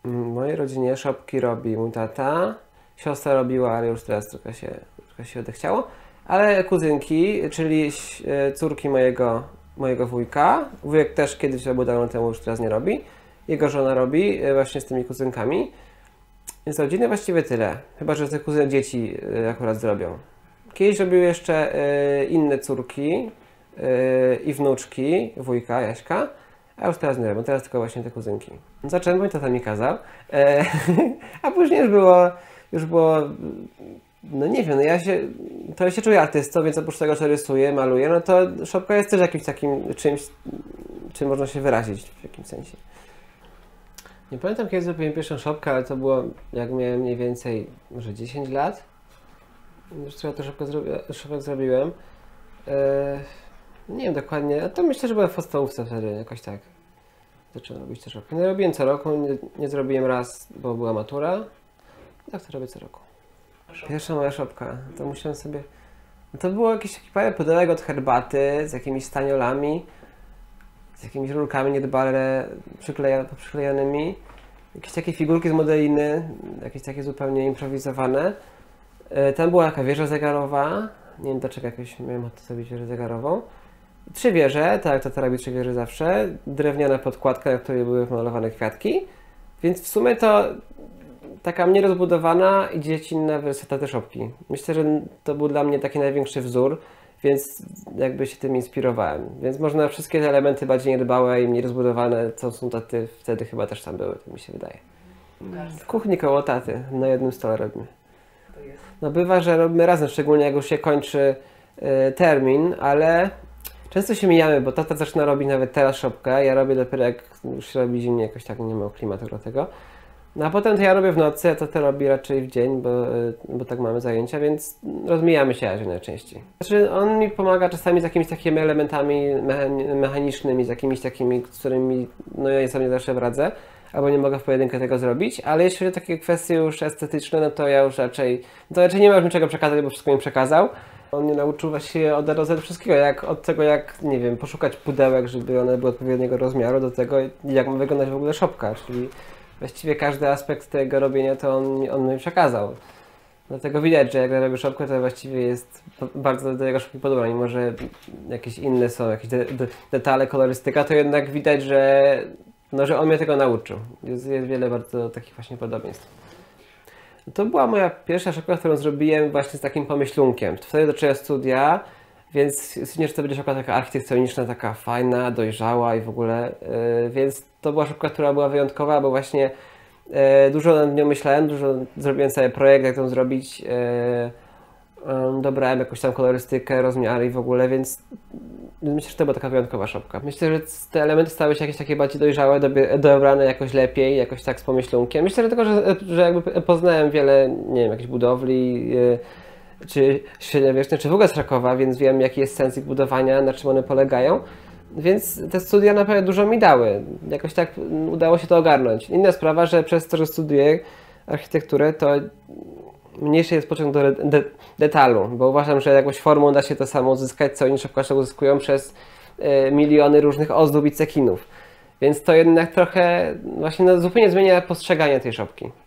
W mojej rodzinie szopki robi mój tata, siostra robiła, ale już teraz trochę się odechciało. Ale kuzynki, czyli córki mojego wujka. Wujek też kiedyś robił dawno temu, już teraz nie robi. Jego żona robi właśnie z tymi kuzynkami. Więc rodziny właściwie tyle. Chyba że te kuzyny dzieci akurat zrobią. Kiedyś robiły jeszcze inne córki i wnuczki wujka, Jaśka. A już teraz nie robią, teraz tylko właśnie te kuzynki. Zacząłem, bo mi tata mi kazał. A później już było, no nie wiem, to ja się czuję artystą, więc oprócz tego, że rysuję, maluję, no to szopka jest też jakimś takim czymś, czym można się wyrazić w jakimś sensie. Nie pamiętam, kiedy zrobiłem pierwszą szopkę, ale to było, jak miałem mniej więcej, może 10 lat. Już trochę to szopek zrobiłem. Nie wiem dokładnie, a to myślę, że byłem w podstawówce wtedy, jakoś tak. Zacząłem robić te szopki. No robiłem co roku, nie zrobiłem raz, bo była matura. Tak to robię co roku. Pierwsza moja szopka, to musiałem sobie... To było jakieś parę pudełek od herbaty z jakimiś staniolami, z jakimiś rurkami niedbale przyklejanymi. Jakieś takie figurki z modeliny, jakieś takie zupełnie improwizowane. Tam była taka wieża zegarowa. Nie wiem dlaczego jakoś miałem ochotę zrobić wieżę zegarową. 3 wieże, tak jak tata robi 3 wieże zawsze. Drewniana podkładka, na której były wmalowane kwiatki. Więc w sumie to taka mniej rozbudowana i dziecinna wersja taty szopki. Myślę, że to był dla mnie taki największy wzór, więc jakby się tym inspirowałem. Więc można wszystkie te elementy bardziej niedbałe i mniej rozbudowane, co są taty, wtedy chyba też tam były, tak mi się wydaje. W kuchni koło taty, na jednym stole robimy. No bywa, że robimy razem, szczególnie jak już się kończy termin, ale często się mijamy, bo tata zaczyna robić nawet teraz szopkę, ja robię dopiero jak już się robi zimnie, jakoś tak nie ma klimatu do tego. No a potem to ja robię w nocy, a tata robi raczej w dzień, bo tak mamy zajęcia, więc rozmijamy się najczęściej. Znaczy on mi pomaga czasami z jakimiś takimi elementami mechanicznymi, z jakimiś takimi, z którymi no ja sam nie zawsze w radze, albo nie mogę w pojedynkę tego zrobić, ale jeśli chodzi o takie kwestie już estetyczne, no to ja już raczej nie ma już niczego przekazać, bo wszystko mi przekazał. On mnie nauczył właściwie od A do Z wszystkiego, od tego jak, nie wiem, poszukać pudełek, żeby one były odpowiedniego rozmiaru, do tego jak ma wyglądać w ogóle szopka, czyli właściwie każdy aspekt tego robienia to on mi przekazał. Dlatego widać, że jak robię szopkę, to właściwie jest bardzo do jego szopki podobna. Mimo że jakieś inne są, jakieś detale, kolorystyka, to jednak widać, że on mnie tego nauczył. Jest wiele bardzo takich właśnie podobieństw. To była moja pierwsza szopka, którą zrobiłem właśnie z takim pomyślunkiem. Wtedy zacząłem studia, więc nie, że to będzie szopka taka architektoniczna, taka fajna, dojrzała i w ogóle. Więc to była szopka, która była wyjątkowa, bo właśnie dużo nad nią myślałem, zrobiłem sobie projekt, jak ją zrobić. Dobrałem jakąś tam kolorystykę, rozmiary i w ogóle, więc myślę, że to była taka wyjątkowa szopka. Myślę, że te elementy stały się jakieś takie bardziej dojrzałe, dobrane jakoś lepiej, jakoś tak z pomyślunkiem. Myślę, że tylko, że jakby poznałem wiele, nie wiem, jakichś budowli, czy średniowieczne, czy w ogóle z Krakowa, więc wiem, jaki jest sens ich budowania, na czym one polegają. Więc te studia naprawdę dużo mi dały. Jakoś tak udało się to ogarnąć. Inna sprawa, że przez to, że studiuję architekturę, to mniejszy jest pociąg do detalu, bo uważam, że jakąś formą da się to samo uzyskać, co inni szopkarze uzyskują przez miliony różnych ozdób i cekinów. Więc to jednak trochę właśnie zupełnie zmienia postrzeganie tej szopki.